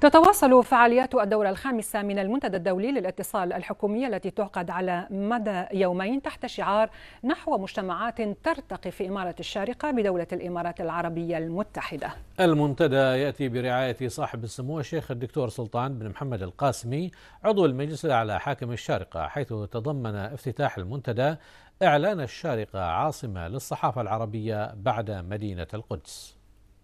تتواصل فعاليات الدورة الخامسة من المنتدى الدولي للاتصال الحكومي التي تعقد على مدى يومين تحت شعار نحو مجتمعات ترتقي في إمارة الشارقة بدولة الإمارات العربية المتحدة. المنتدى يأتي برعاية صاحب السمو الشيخ الدكتور سلطان بن محمد القاسمي عضو المجلس الأعلى حاكم الشارقة، حيث تضمن افتتاح المنتدى إعلان الشارقة عاصمة للصحافة العربية بعد مدينة القدس.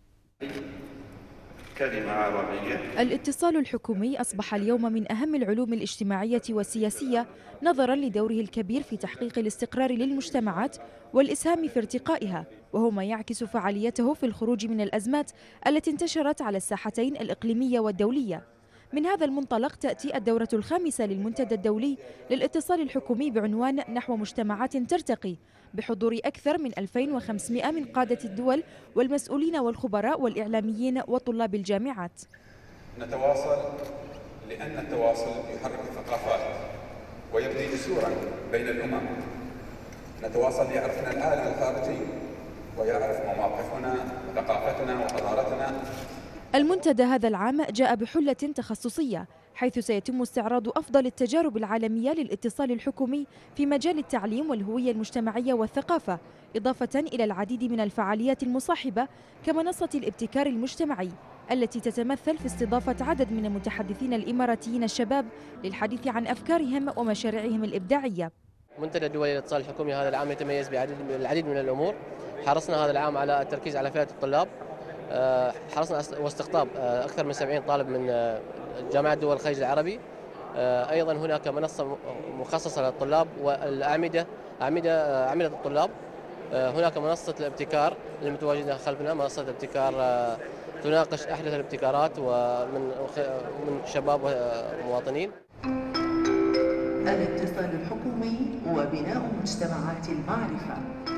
كلمة عربية. الاتصال الحكومي أصبح اليوم من أهم العلوم الاجتماعية والسياسية نظرا لدوره الكبير في تحقيق الاستقرار للمجتمعات والإسهام في ارتقائها، وهو ما يعكس فعاليته في الخروج من الأزمات التي انتشرت على الساحتين الإقليمية والدولية. من هذا المنطلق تأتي الدورة الخامسة للمنتدى الدولي للاتصال الحكومي بعنوان نحو مجتمعات ترتقي، بحضور أكثر من 2500 من قادة الدول والمسؤولين والخبراء والإعلاميين وطلاب الجامعات. نتواصل لأن التواصل يحرك الثقافات ويبني جسورا بين الأمم. نتواصل ليعرفنا العالم الخارجي ويعرف مواقفنا وثقافتنا وحضارتنا. المنتدى هذا العام جاء بحلة تخصصية، حيث سيتم استعراض أفضل التجارب العالمية للاتصال الحكومي في مجال التعليم والهوية المجتمعية والثقافة، إضافة إلى العديد من الفعاليات المصاحبة كمنصة الابتكار المجتمعي التي تتمثل في استضافة عدد من المتحدثين الإماراتيين الشباب للحديث عن أفكارهم ومشاريعهم الإبداعية. منتدى الدولي للاتصال الحكومي هذا العام يتميز بالعديد من الأمور. حرصنا هذا العام على التركيز على فئة الطلاب، حرصنا واستقطاب أكثر من 70 طالب من جامعة دول الخليج العربي. أيضا هناك منصة مخصصة للطلاب والأعمدة أعمدة الطلاب. هناك منصة الابتكار المتواجدة خلفنا، منصة الابتكار تناقش أحدث الابتكارات ومن شباب ومواطنين. الاتصال الحكومي وبناء مجتمعات المعرفة.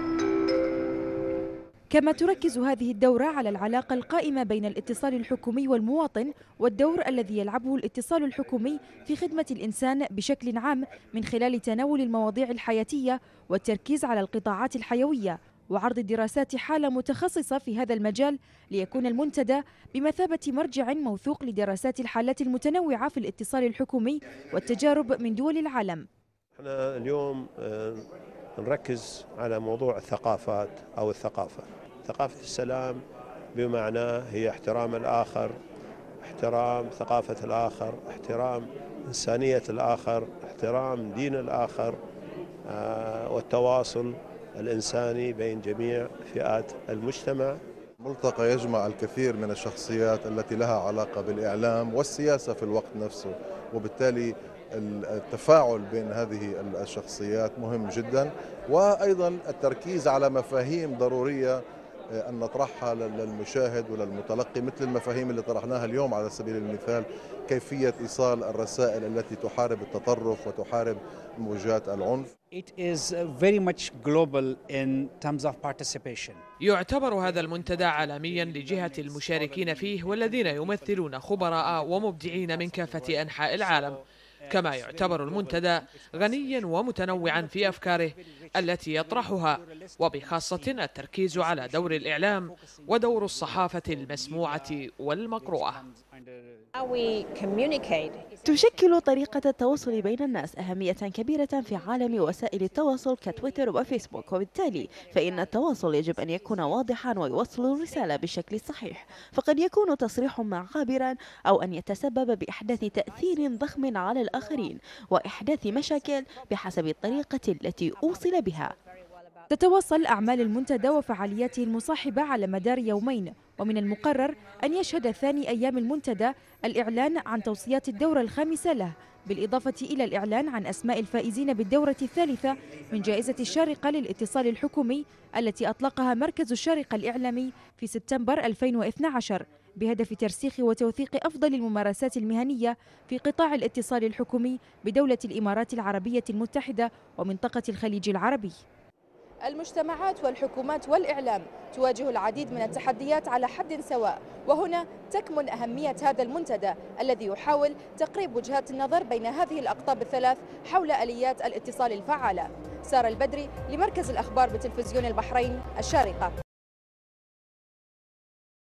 كما تركز هذه الدورة على العلاقة القائمة بين الاتصال الحكومي والمواطن والدور الذي يلعبه الاتصال الحكومي في خدمة الإنسان بشكل عام من خلال تناول المواضيع الحياتية والتركيز على القطاعات الحيوية وعرض دراسات حالة متخصصة في هذا المجال، ليكون المنتدى بمثابة مرجع موثوق لدراسات الحالات المتنوعة في الاتصال الحكومي والتجارب من دول العالم. احنا اليوم نركز على موضوع الثقافات أو الثقافة. ثقافة السلام بمعناه هي احترام الآخر، احترام ثقافة الآخر، احترام إنسانية الآخر، احترام دين الآخر، والتواصل الإنساني بين جميع فئات المجتمع. ملتقى يجمع الكثير من الشخصيات التي لها علاقة بالإعلام والسياسة في الوقت نفسه، وبالتالي التفاعل بين هذه الشخصيات مهم جدا، وأيضا التركيز على مفاهيم ضرورية أن نطرحها للمشاهد وللمتلقي، مثل المفاهيم اللي طرحناها اليوم على سبيل المثال كيفية إيصال الرسائل التي تحارب التطرف وتحارب موجات العنف. It is very much global in terms of participation. يعتبر هذا المنتدى عالميا لجهة المشاركين فيه والذين يمثلون خبراء ومبدعين من كافة أنحاء العالم، كما يعتبر المنتدى غنيا ومتنوعا في أفكاره التي يطرحها، وبخاصة التركيز على دور الإعلام ودور الصحافة المسموعة والمقروءة. تشكل طريقة التواصل بين الناس أهمية كبيرة في عالم وسائل التواصل كتويتر وفيسبوك، وبالتالي فإن التواصل يجب أن يكون واضحا ويوصل الرسالة بالشكل الصحيح، فقد يكون تصريح ما عابرا أو أن يتسبب بإحداث تأثير ضخم على الآخرين وإحداث مشاكل بحسب الطريقة التي أوصل بها. تتواصل أعمال المنتدى وفعالياته المصاحبة على مدار يومين، ومن المقرر أن يشهد ثاني أيام المنتدى الإعلان عن توصيات الدورة الخامسة له، بالإضافة إلى الإعلان عن أسماء الفائزين بالدورة الثالثة من جائزة الشارقة للاتصال الحكومي التي أطلقها مركز الشارقة الإعلامي في سبتمبر 2012 بهدف ترسيخ وتوثيق أفضل الممارسات المهنية في قطاع الاتصال الحكومي بدولة الإمارات العربية المتحدة ومنطقة الخليج العربي. المجتمعات والحكومات والإعلام تواجه العديد من التحديات على حد سواء، وهنا تكمن أهمية هذا المنتدى الذي يحاول تقريب وجهات النظر بين هذه الأقطاب الثلاث حول آليات الاتصال الفعالة. سارة البدري لمركز الأخبار بتلفزيون البحرين الشارقة.